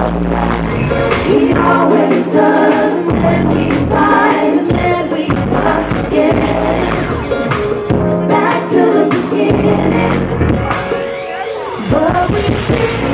He always does, and we fight, and we fuss again. Back to the beginning, but we